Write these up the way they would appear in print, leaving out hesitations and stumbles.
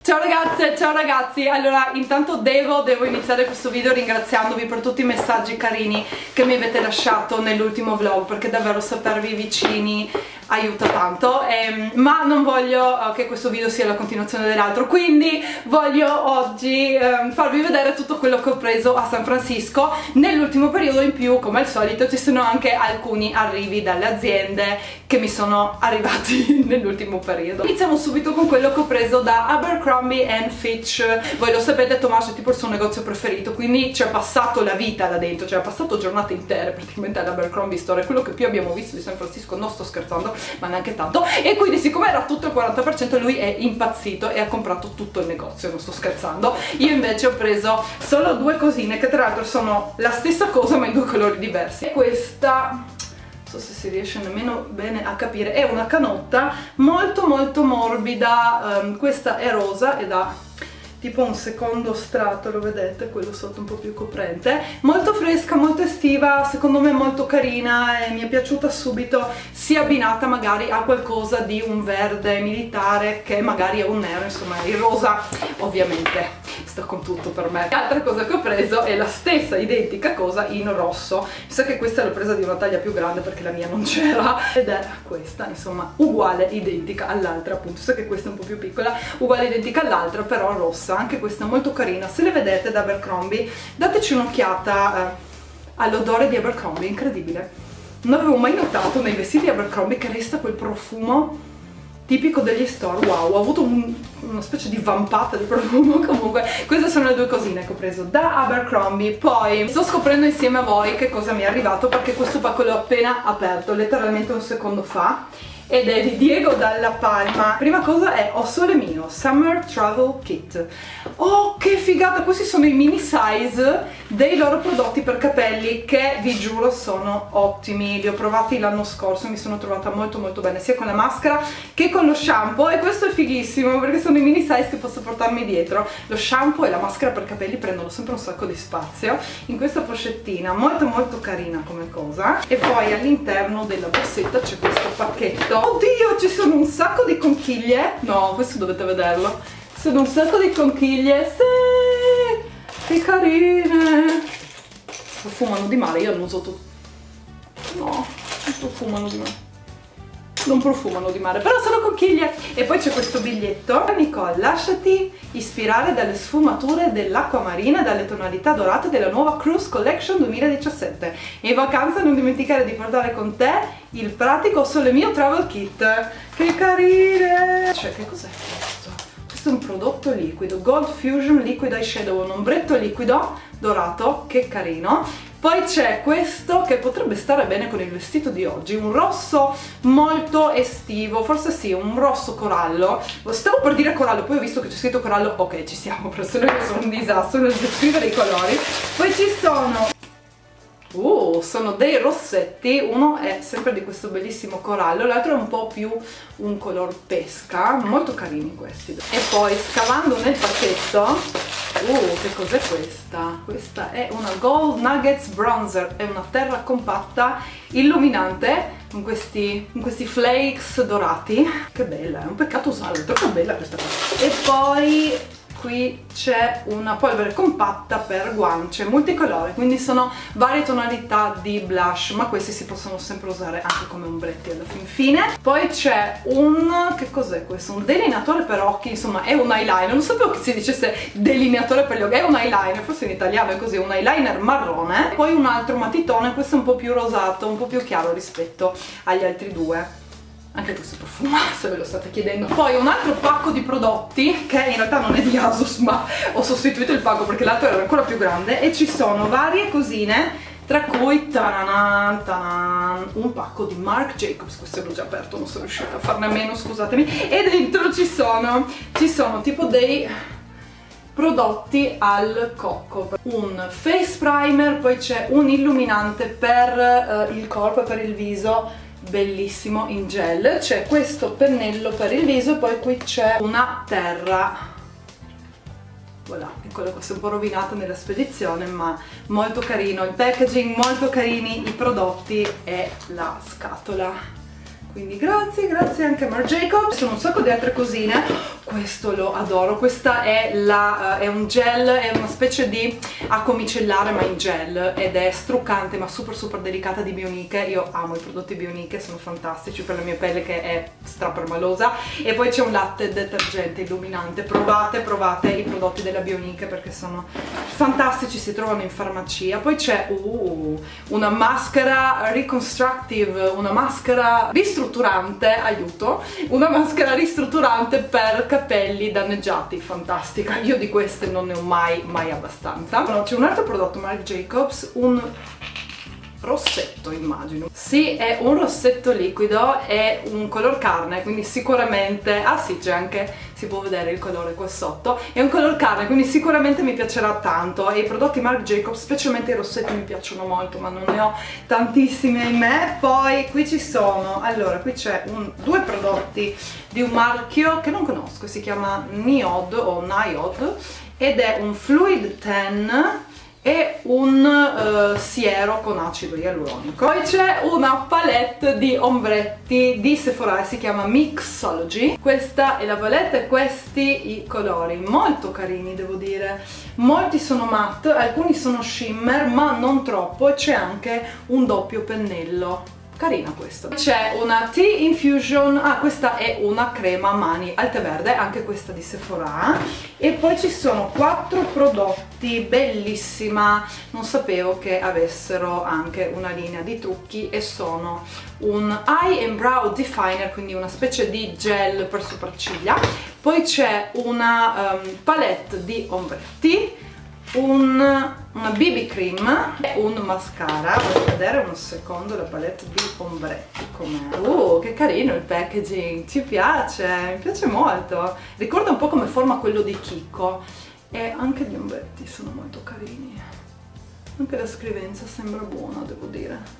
Ciao ragazze, ciao ragazzi. Allora, intanto devo iniziare questo video ringraziandovi per tutti i messaggi carini che mi avete lasciato nell'ultimo vlog, perché davvero sapervi vicini aiuta tanto, ma non voglio che questo video sia la continuazione dell'altro, quindi voglio oggi farvi vedere tutto quello che ho preso a San Francisco nell'ultimo periodo. In più, come al solito, ci sono anche alcuni arrivi dalle aziende che mi sono arrivati nell'ultimo periodo. Iniziamo subito con quello che ho preso da Abercrombie & Fitch. Voi lo sapete, Tommaso è tipo il suo negozio preferito, quindi ci ha passato la vita là dentro, ci ha passato giornate intere praticamente all'Abercrombie Store. È quello che più abbiamo visto di San Francisco, non sto scherzando, ma neanche tanto. E quindi, siccome era tutto il 40%, lui è impazzito e ha comprato tutto il negozio, non sto scherzando. Io invece ho preso solo due cosine che tra l'altro sono la stessa cosa ma in due colori diversi. E questa, non so se si riesce nemmeno bene a capire, è una canotta molto molto morbida. Questa è rosa ed ha tipo un secondo strato, lo vedete? Quello sotto un po' più coprente, molto fresca, molto estiva, secondo me molto carina e mi è piaciuta subito, sia abbinata magari a qualcosa di un verde militare che magari è un nero, insomma il rosa ovviamente sta con tutto per me. L'altra cosa che ho preso è la stessa identica cosa in rosso, mi sa che questa l'ho presa di una taglia più grande perché la mia non c'era, ed è questa, insomma uguale, identica all'altra, appunto, so che questa è un po' più piccola, uguale identica all'altra però rossa. Anche questa è molto carina. Se le vedete da Abercrombie, dateci un'occhiata all'odore di Abercrombie, incredibile. Non avevo mai notato nei vestiti Abercrombie che resta quel profumo tipico degli store. Wow, ho avuto una specie di vampata di profumo. Comunque queste sono le due cosine che ho preso da Abercrombie. Poi sto scoprendo insieme a voi che cosa mi è arrivato, perché questo pacco l'ho appena aperto letteralmente un secondo fa, ed è di Diego Dalla Palma. Prima cosa è Ho Sole Mio Summer Travel Kit. Oh, che figata! Questi sono i mini size dei loro prodotti per capelli, che vi giuro sono ottimi. Li ho provati l'anno scorso e mi sono trovata molto molto bene, sia con la maschera che con lo shampoo. E questo è fighissimo perché sono i mini size che posso portarmi dietro. Lo shampoo e la maschera per capelli prendono sempre un sacco di spazio in questa pochettina, molto molto carina come cosa. E poi all'interno della borsetta c'è questo pacchetto. Oddio, ci sono un sacco di conchiglie. No, questo dovete vederlo. Sono un sacco di conchiglie. Sì, che carine. Profumano di mare, io non uso tutto. No, non profumano di mare. Non profumano di mare, però sono conchiglie. E poi c'è questo biglietto. Nicole, lasciati ispirare dalle sfumature dell'acqua marina e dalle tonalità dorate della nuova Cruise Collection 2017. In vacanza non dimenticare di portare con te il pratico Sole Mio Travel Kit. Che carine! Cioè, che cos'è questo? Questo è un prodotto liquido, Gold Fusion Liquid Eyeshadow, un ombretto liquido dorato, che carino. Poi c'è questo che potrebbe stare bene con il vestito di oggi, un rosso molto estivo, forse sì, un rosso corallo. Stavo per dire corallo, poi ho visto che c'è scritto corallo, ok, ci siamo, però se no io sono un disastro nel descrivere i colori. Poi ci sono dei rossetti, uno è sempre di questo bellissimo corallo, l'altro è un po' più un color pesca, molto carini questi. E poi scavando nel pacchetto, che cos'è questa? Questa è una Gold Nuggets Bronzer, è una terra compatta illuminante con questi flakes dorati. Che bella, è un peccato usarla, è troppo bella questa cosa. E poi qui c'è una polvere compatta per guance multicolore, quindi sono varie tonalità di blush, ma questi si possono sempre usare anche come ombretti alla fin fine. Poi c'è che cos'è questo? Un delineatore per occhi, insomma è un eyeliner, non sapevo che si dicesse delineatore per gli occhi, è un eyeliner, forse in italiano è così, un eyeliner marrone. Poi un altro matitone, questo è un po' più rosato, un po' più chiaro rispetto agli altri due. Anche questo profuma, se ve lo state chiedendo. Poi un altro pacco di prodotti, che in realtà non è di Asus, ma ho sostituito il pacco perché l'altro era ancora più grande, e ci sono varie cosine, tra cui un pacco di Marc Jacobs. Questo l'ho già aperto, non sono riuscita a farne a meno, scusatemi. E dentro ci sono tipo dei prodotti al cocco, un face primer, poi c'è un illuminante per il corpo e per il viso, bellissimo, in gel. C'è questo pennello per il viso e poi qui c'è una terra, voilà, eccola, questa è un po' rovinata nella spedizione ma molto carino il packaging, molto carini i prodotti e la scatola. Quindi grazie anche a Marc Jacobs. Ci sono un sacco di altre cosine. questo lo adoro. Questa è, è un gel, è una specie di acqua micellare ma in gel, ed è struccante ma super super delicata, di Bioniche. Io amo i prodotti Bioniche, sono fantastici per la mia pelle che è strapermalosa. E poi c'è un latte detergente illuminante. Provate i prodotti della Bioniche perché sono fantastici, si trovano in farmacia. Poi c'è una maschera reconstructive, una maschera ristrutturante, aiuto, una maschera ristrutturante per capelli danneggiati, fantastica. Io di queste non ne ho mai abbastanza. C'è un altro prodotto Marc Jacobs, un rossetto, immagino. Sì, è un rossetto liquido, è un color carne, quindi sicuramente, ah sì, c'è anche, si può vedere il colore qua sotto, è un color carne, quindi sicuramente mi piacerà tanto. E i prodotti Marc Jacobs, specialmente i rossetti, mi piacciono molto, ma non ne ho tantissimi ahimè. Poi qui ci sono, allora qui c'è due prodotti di un marchio che non conosco, si chiama Niod o Niod, ed è un Fluid Tan e un siero con acido ialuronico. Poi c'è una palette di ombretti di Sephora, si chiama Mixology. Questa è la palette e questi i colori, molto carini devo dire. Molti sono matte, alcuni sono shimmer ma non troppo, e c'è anche un doppio pennello. Carina questa. C'è una Tea Infusion, questa è una crema mani al tè verde, anche questa di Sephora. E poi ci sono 4 prodotti, bellissima, non sapevo che avessero anche una linea di trucchi, e sono un Eye and Brow Definer, quindi una specie di gel per sopracciglia. Poi c'è una palette di ombretti, una BB cream e un mascara. Voglio vedere un secondo la palette di ombretti com'è. Che carino il packaging, ci piace, mi piace molto, ricorda un po' come forma quello di Kiko, e anche gli ombretti sono molto carini, anche la scrivenza sembra buona, devo dire.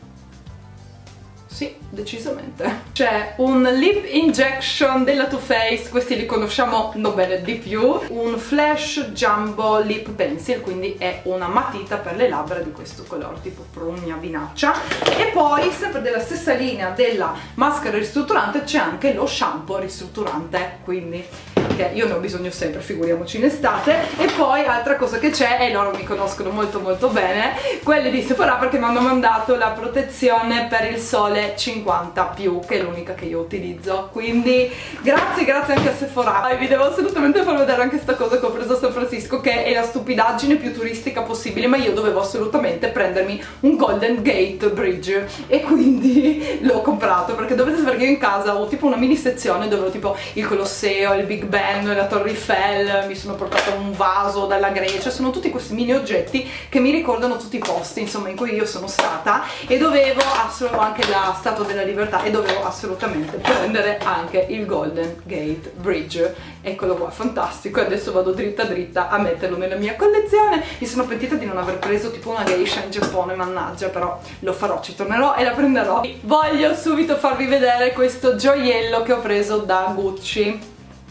Sì, decisamente. C'è un lip injection della Too Faced, questi li conosciamo non bene di più, un Flash Jumbo Lip Pencil, quindi è una matita per le labbra di questo colore, tipo prugna vinaccia. E poi, sempre della stessa linea della maschera ristrutturante, c'è anche lo shampoo ristrutturante, quindi che io ne ho bisogno sempre, figuriamoci in estate. E poi altra cosa che c'è, e loro mi conoscono molto molto bene, quelli di Sephora, perché mi hanno mandato la protezione per il sole 50+, che è l'unica che io utilizzo, quindi grazie anche a Sephora. E vi devo assolutamente far vedere anche questa cosa che ho preso a San Francisco, che è la stupidaggine più turistica possibile, ma io dovevo assolutamente prendermi un Golden Gate Bridge, e quindi l'ho comprato, perché dovete sapere che io in casa ho tipo una mini sezione dove ho tipo il Colosseo, il Big Ben, la Torre Eiffel, mi sono portata un vaso dalla Grecia, sono tutti questi mini oggetti che mi ricordano tutti i posti, insomma, in cui io sono stata, e dovevo anche la Statua della Libertà, e dovevo assolutamente prendere anche il Golden Gate Bridge. Eccolo qua, fantastico, e adesso vado dritta a metterlo nella mia collezione. Mi sono pentita di non aver preso tipo una geisha in Giappone, mannaggia, però lo farò, ci tornerò e la prenderò. Voglio subito farvi vedere questo gioiello che ho preso da Gucci.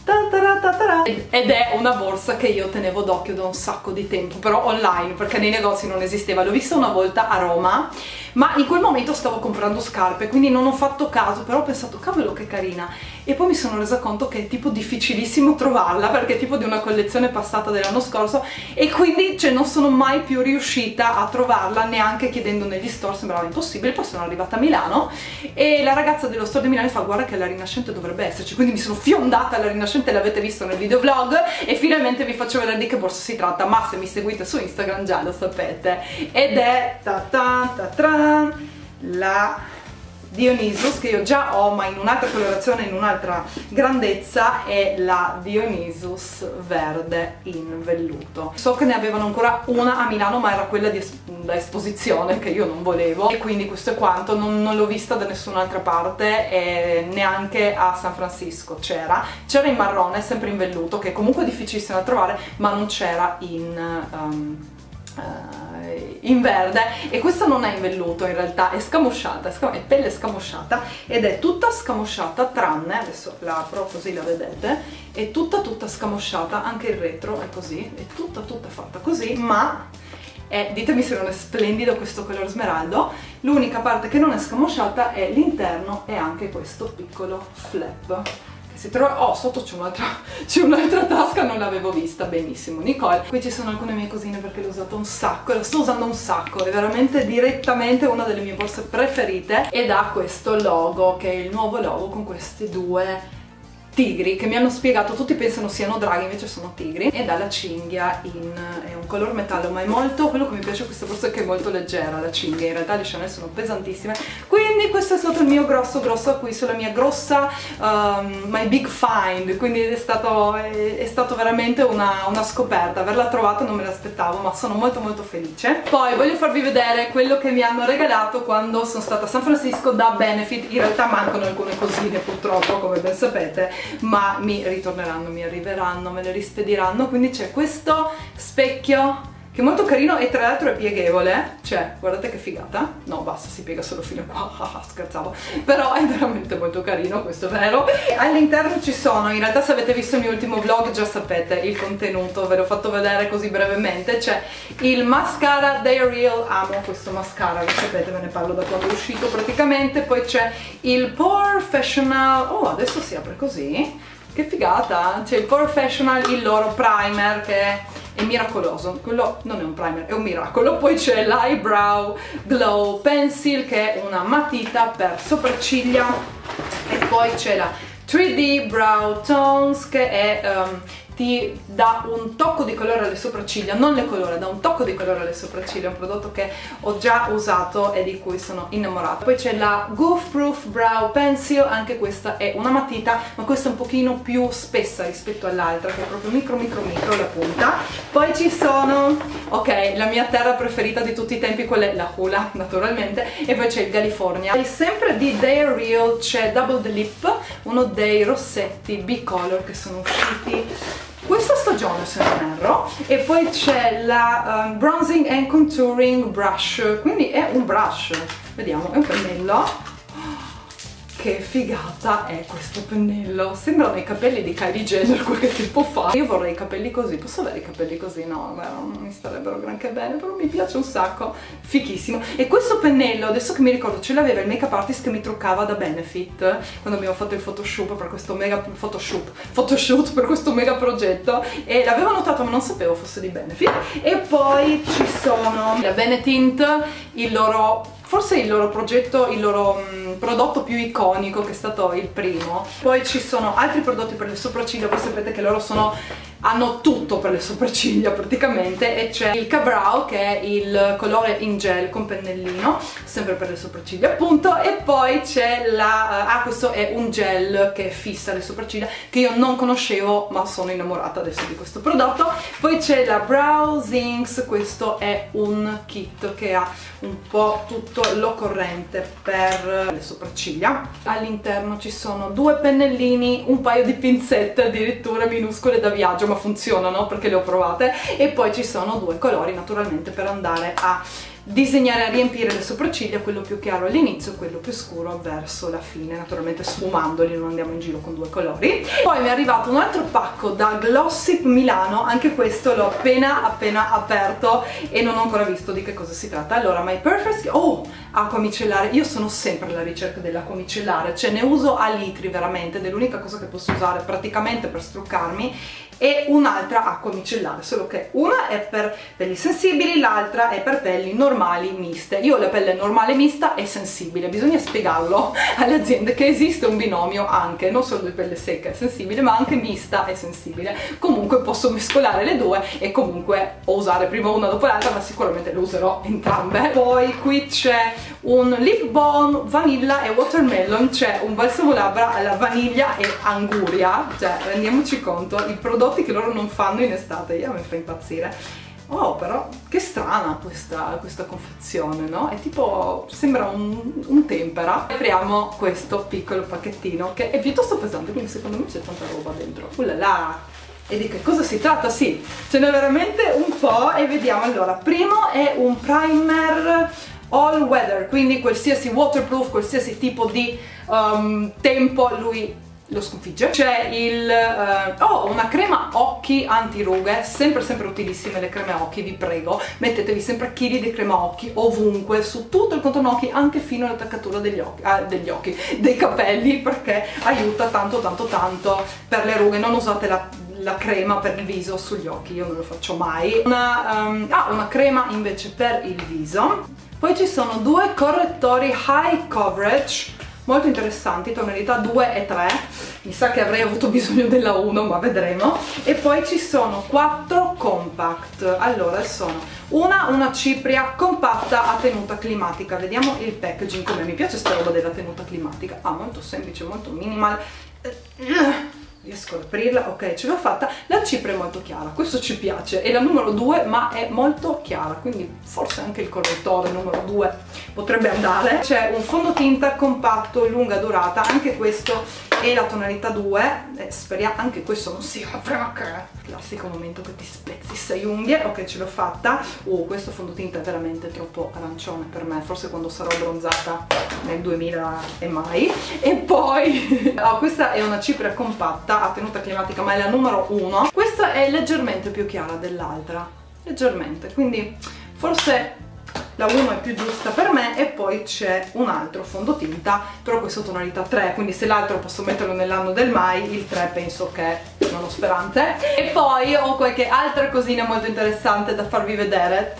Ed è una borsa che io tenevo d'occhio da un sacco di tempo, però online, perché nei negozi non esisteva. L'ho vista una volta a Roma, ma in quel momento stavo comprando scarpe, quindi non ho fatto caso, però ho pensato cavolo che carina, e poi mi sono resa conto che è tipo difficilissimo trovarla, perché è tipo di una collezione passata dell'anno scorso, e quindi cioè non sono mai più riuscita a trovarla, neanche chiedendo negli store, sembrava impossibile. Poi sono arrivata a Milano e la ragazza dello store di Milano mi fa guarda che la Rinascente dovrebbe esserci, quindi mi sono fiondata alla Rinascente, l'avete visto nel videovlog, e finalmente vi faccio vedere di che borsa si tratta, ma se mi seguite su Instagram già lo sapete, ed è la Dionysus, che io già ho ma in un'altra colorazione, in un'altra grandezza, è la Dionysus verde in velluto. So che ne avevano ancora una a Milano, ma era quella da esposizione che io non volevo, e quindi questo è quanto. Non l'ho vista da nessun'altra parte, e neanche a San Francisco c'era in marrone, sempre in velluto, che è comunque difficilissimo da trovare, ma non c'era in verde. E questa non è in velluto, in realtà è scamosciata, è pelle scamosciata, ed è tutta scamosciata tranne, adesso la apro così la vedete, è tutta scamosciata, anche il retro è così, è tutta fatta così, ma ditemi se non è splendido questo color smeraldo. L'unica parte che non è scamosciata è l'interno, e anche questo piccolo flap, si trova, oh, sotto c'è un'altra tasca, non l'avevo vista, benissimo Nicole. Qui ci sono alcune mie cosine perché l'ho usato un sacco, la sto usando un sacco, è veramente direttamente una delle mie borse preferite, ed ha questo logo che è il nuovo logo con questi due tigri che mi hanno spiegato, tutti pensano siano draghi, invece sono tigri, ed ha la cinghia è un color metallo, ma è molto, quello che mi piace di questa borsa è che è molto leggera la cinghia, in realtà le Chanel sono pesantissime, quindi questo è stato il mio grosso acquisto, la mia grossa my big find, quindi è stato veramente una scoperta, averla trovata non me l'aspettavo, ma sono molto felice. Poi voglio farvi vedere quello che mi hanno regalato quando sono stata a San Francisco da Benefit, in realtà mancano alcune cosine purtroppo, come ben sapete, ma mi ritorneranno, mi arriveranno, me le rispediranno. Quindi c'è questo specchio che è molto carino e tra l'altro è pieghevole, cioè guardate che figata, no basta, si piega solo fino a qua, scherzavo, però è veramente molto carino, questo è vero. All'interno ci sono, in realtà se avete visto il mio ultimo vlog già sapete il contenuto, ve l'ho fatto vedere così brevemente, c'è il mascara They Real, amo questo mascara, lo sapete, ve ne parlo da quando è uscito praticamente, poi c'è il Porefessional, oh adesso si apre così, che figata, c'è il Porefessional, il loro primer che è miracoloso, quello non è un primer, è un miracolo. Poi c'è l'Eyebrow Glow Pencil che è una matita per sopracciglia, e poi c'è la 3D Brow Tones che è ti dà un tocco di colore alle sopracciglia, non le colora, dà un tocco di colore alle sopracciglia, è un prodotto che ho già usato e di cui sono innamorata. Poi c'è la Goof Proof Brow Pencil, anche questa è una matita, ma questa è un pochino più spessa rispetto all'altra, che è proprio micro la punta. Poi ci sono, ok, la mia terra preferita di tutti i tempi, quella è la Hoola, naturalmente, e poi c'è il California. E sempre di They Real c'è Double the Lip, uno dei rossetti bicolor che sono usciti questa stagione se non erro, e poi c'è la Bronzing and Contouring Brush, quindi è un brush, vediamo, è un pennello. Che figata è questo pennello, sembrano i capelli di Kylie Jenner qualche tempo fa. Io vorrei i capelli così, posso avere i capelli così? No, beh, non mi starebbero granché bene, però mi piace un sacco, fichissimo. E questo pennello, adesso che mi ricordo, ce l'aveva il make up artist che mi truccava da Benefit quando abbiamo fatto il photoshoot per questo mega photoshoot per questo mega progetto, e l'avevo notato ma non sapevo fosse di Benefit. E poi ci sono la Benetint, il loro, forse il loro progetto, il loro prodotto più iconico, che è stato il primo. Poi ci sono altri prodotti per le sopracciglia, voi sapete che loro hanno tutto per le sopracciglia praticamente, e c'è il Ka-Brow che è il colore in gel con pennellino, sempre per le sopracciglia appunto, e poi c'è questo è un gel che fissa le sopracciglia che io non conoscevo ma sono innamorata adesso di questo prodotto. Poi c'è la Brow Zincs, questo è un kit che ha un po' tutto l'occorrente per le sopracciglia. All'interno ci sono due pennellini, un paio di pinzette addirittura minuscole da viaggio, ma funzionano perché le ho provate, e poi ci sono due colori naturalmente per andare a disegnare, a riempire le sopracciglia, quello più chiaro all'inizio e quello più scuro verso la fine, naturalmente sfumandoli, non andiamo in giro con due colori. Poi mi è arrivato un altro pacco da Glossip Milano, anche questo l'ho appena aperto e non ho ancora visto di che cosa si tratta. Allora, My Perfect, acqua micellare, io sono sempre alla ricerca dell'acqua micellare, cioè ne uso a litri veramente, ed è l'unica cosa che posso usare praticamente per struccarmi, e un'altra acqua micellare, solo che una è per pelli sensibili, l'altra è per pelli normali miste. Io ho la pelle normale mista e sensibile, bisogna spiegarlo alle aziende che esiste un binomio anche, non solo di pelle secca e sensibile, ma anche mista e sensibile. Comunque posso mescolare le due e comunque o usare prima una dopo l'altra, ma sicuramente le userò entrambe. Poi qui c'è un lip balm vanilla e watermelon, c'è un balsamo labbra alla vaniglia e anguria, cioè rendiamoci conto i prodotti che loro non fanno in estate, io mi fa impazzire. Oh, però che strana questa confezione, no? È tipo, sembra un tempera. Apriamo questo piccolo pacchettino che è piuttosto pesante, quindi secondo me c'è tanta roba dentro. Ullala! E di che cosa si tratta? Sì, ce n'è veramente un po', e vediamo. Allora, primo è un primer all weather, quindi qualsiasi waterproof, qualsiasi tipo di tempo lui lo sconfigge. C'è una crema occhi antirughe, sempre utilissime le creme occhi, vi prego, mettetevi sempre chili di crema occhi ovunque, su tutto il contorno occhi, anche fino all'attaccatura degli occhi, dei capelli, perché aiuta tanto per le rughe. Non usate la crema per il viso sugli occhi, io non lo faccio mai. Una crema invece per il viso. Poi ci sono due correttori high coverage molto interessanti, tonalità 2 e 3, mi sa che avrei avuto bisogno della 1 ma vedremo. E poi ci sono 4 compact. Allora sono una cipria compatta a tenuta climatica, vediamo il packaging come mi piace sta roba della tenuta climatica, molto semplice, molto minimal, riesco ad aprirla, ok, ce l'ho fatta. La cipria è molto chiara, questo ci piace, è la numero 2 ma è molto chiara, quindi forse anche il correttore numero 2 potrebbe andare. C'è un fondotinta compatto lunga durata, anche questo è la tonalità 2, speriamo anche questo non sia perché classico momento che ti spezzi 6 unghie. Ok, ce l'ho fatta. Questo fondotinta è veramente troppo arancione per me, forse quando sarò bronzata nel 2000 e mai. E poi questa è una cipria compatta a tenuta climatica ma è la numero 1. Questa è leggermente più chiara dell'altra, leggermente, quindi forse la 1 è più giusta per me. E poi c'è un altro fondotinta, però questo tonalità 3, quindi se l'altro posso metterlo nell'anno del mai, il 3 penso che non ho speranze. E poi ho qualche altra cosina molto interessante da farvi vedere.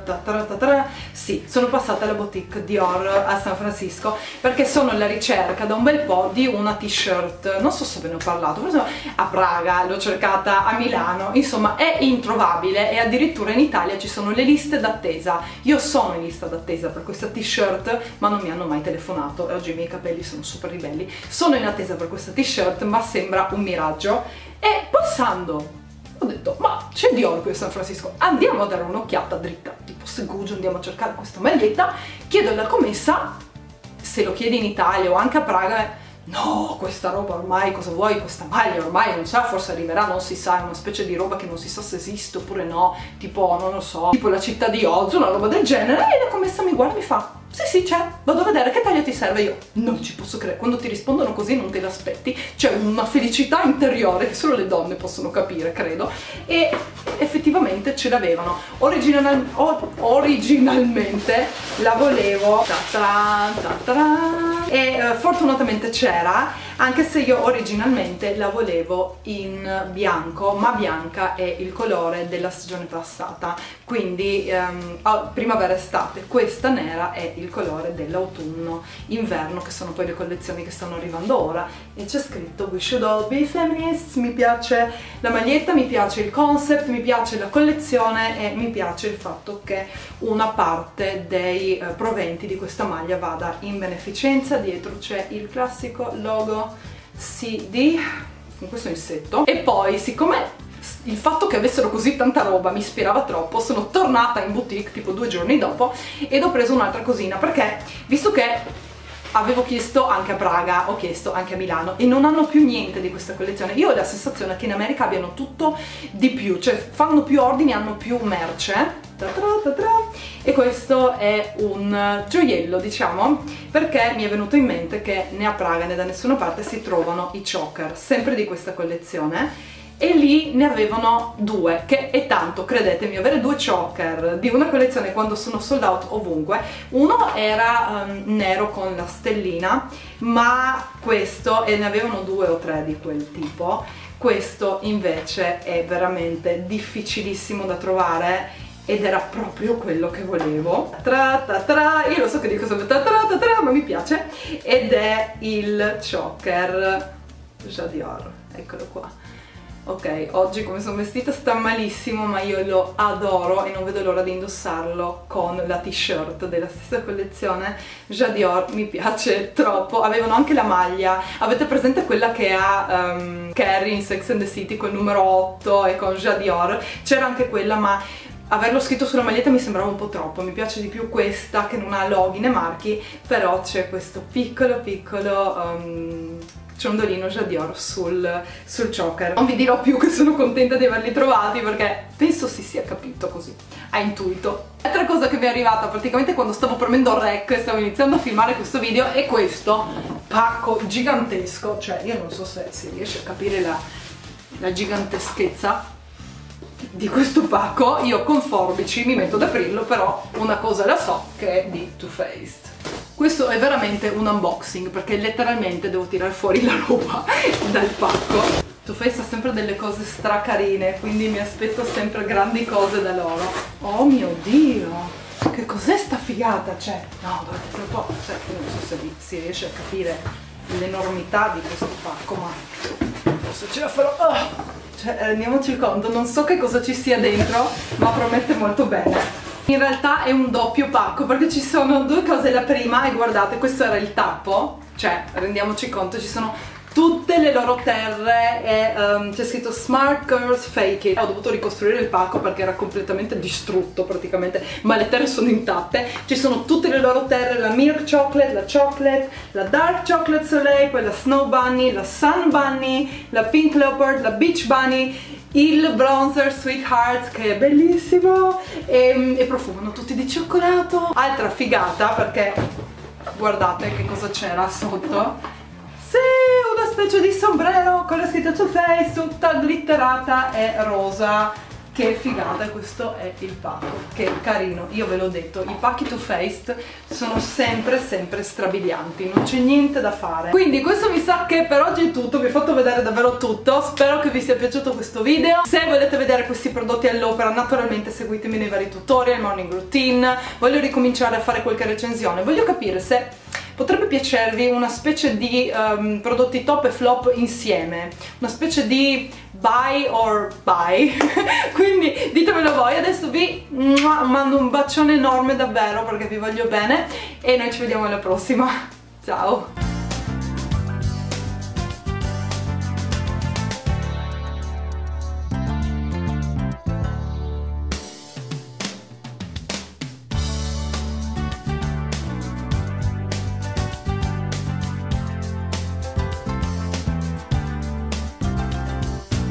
Sì, sono passata alla boutique Dior a San Francisco perché sono alla ricerca da un bel po' di una t-shirt, non so se ve ne ho parlato, forse a Praga, l'ho cercata a Milano, insomma è introvabile e addirittura in Italia ci sono le liste d'attesa. Io sono in lista d'attesa per questa t-shirt ma non mi hanno mai telefonato e oggi i miei capelli sono super ribelli. Sono in attesa per questa t-shirt ma sembra un miraggio. E passando ho detto, ma c'è Dior qui a San Francisco, andiamo a dare un'occhiata dritta, tipo Segugio, andiamo a cercare questa maglietta. Chiedo alla commessa se lo chiedi in Italia o anche a Praga. No, questa roba ormai, cosa vuoi, questa maglia ormai non sa, forse arriverà, non si sa, è una specie di roba che non si sa se esiste oppure no, tipo, non lo so, tipo la città di Oz, una roba del genere. E la commessa mi guarda e mi fa, sì c'è, vado a vedere che taglia ti serve. Io non ci posso credere, quando ti rispondono così non te l'aspetti, c'è una felicità interiore che solo le donne possono capire, credo. E effettivamente ce l'avevano. Originalmente la volevo e fortunatamente c'era, anche se io originalmente la volevo in bianco, ma bianca è il colore della stagione passata, quindi primavera-estate. Questa nera è il colore dell'autunno-inverno, che sono poi le collezioni che stanno arrivando ora. E c'è scritto We should all be feminists. Mi piace la maglietta, mi piace il concept, mi piace la collezione e mi piace il fatto che una parte dei proventi di questa maglia vada in beneficenza. Dietro c'è il classico logo CD con questo insetto. E poi, siccome il fatto che avessero così tanta roba mi ispirava troppo, sono tornata in boutique tipo 2 giorni dopo ed ho preso un'altra cosina, perché visto che avevo chiesto anche a Praga, ho chiesto anche a Milano e non hanno più niente di questa collezione. Io ho la sensazione che in America abbiano tutto di più, cioè fanno più ordini, hanno più merce. E questo è un gioiello, diciamo, perché mi è venuto in mente che né a Praga né da nessuna parte si trovano i choker, sempre di questa collezione. E lì ne avevano 2, che è tanto, credetemi, avere 2 choker di una collezione quando sono sold out ovunque. Uno era nero con la stellina, ma questo, e ne avevano 2 o 3 di quel tipo, questo invece è veramente difficilissimo da trovare ed era proprio quello che volevo. Io lo so che dico sempre ma mi piace, ed è il choker Dior, eccolo qua. Ok, oggi come sono vestita sta malissimo, ma io lo adoro e non vedo l'ora di indossarlo con la t-shirt della stessa collezione Dior, mi piace troppo. Avevano anche la maglia, avete presente quella che ha Carrie in Sex and the City col numero 8 e con Dior? C'era anche quella, ma averlo scritto sulla maglietta mi sembrava un po' troppo. Mi piace di più questa che non ha loghi né marchi, però c'è questo piccolo ciondolino Dior sul choker. Non vi dirò più che sono contenta di averli trovati perché penso si sia capito così, a intuito. Altra cosa che mi è arrivata praticamente quando stavo premendo rec e stavo iniziando a filmare questo video è questo. pacco gigantesco, cioè io non so se si riesce a capire la giganteschezza di questo pacco. Io con forbici mi metto ad aprirlo, però una cosa la so, che è di Too Faced. Questo è veramente un unboxing, perché letteralmente devo tirare fuori la roba dal pacco. Too Faced ha sempre delle cose stracarine, quindi mi aspetto sempre grandi cose da loro. Oh mio Dio! Che cos'è sta figata? Cioè, no, dovete proprio... Cioè, non so se si riesce a capire l'enormità di questo pacco, ma forse ce la farò. Cioè, rendiamoci conto, non so che cosa ci sia dentro, ma promette molto bene. In realtà è un doppio pacco, perché ci sono due cose. La prima, e guardate, questo era il tappo, cioè, rendiamoci conto, ci sono tutte le loro terre e c'è scritto Smart Girls Fake It. Ho dovuto ricostruire il pacco perché era completamente distrutto praticamente, ma le terre sono intatte. Ci sono tutte le loro terre, la Milk Chocolate, la Dark Chocolate Soleil, poi la Snow Bunny, la Sun Bunny, la Pink Leopard, la Beach Bunny, il bronzer Sweethearts, che è bellissimo, e profumano tutti di cioccolato. Altra figata, perché guardate che cosa c'era sotto. Sì, una specie di sombrero con la scritta Too Faced, tutta glitterata e rosa. Che figata, questo è il pacco, che carino. Io ve l'ho detto, i pacchi Too Faced sono sempre strabilianti, non c'è niente da fare. Quindi questo mi sa che per oggi è tutto, vi ho fatto vedere davvero tutto. Spero che vi sia piaciuto questo video. Se volete vedere questi prodotti all'opera, naturalmente seguitemi nei vari tutorial, morning routine. Voglio ricominciare a fare qualche recensione, voglio capire se potrebbe piacervi una specie di prodotti top e flop insieme, una specie di buy or buy. Quindi ditemelo voi. Adesso vi mando un bacione enorme davvero, perché vi voglio bene, e noi ci vediamo alla prossima. Ciao!